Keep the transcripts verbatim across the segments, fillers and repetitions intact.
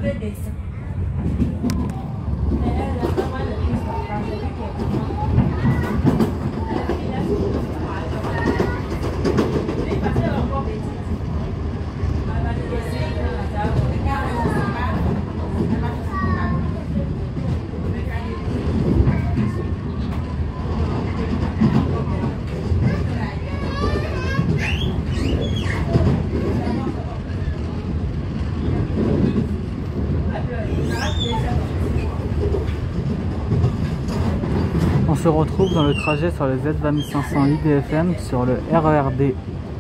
On se retrouve dans le trajet sur le Z vingt cinq cents I D F M sur le R E R D.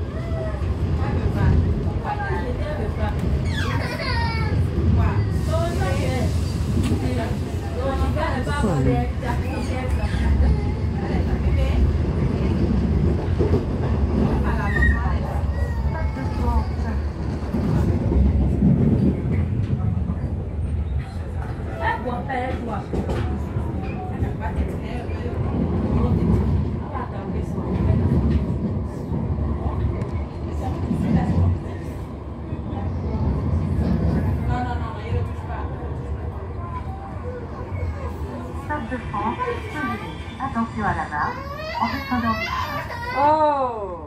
Ouais. De France, attention à la marche, en fait, Oh!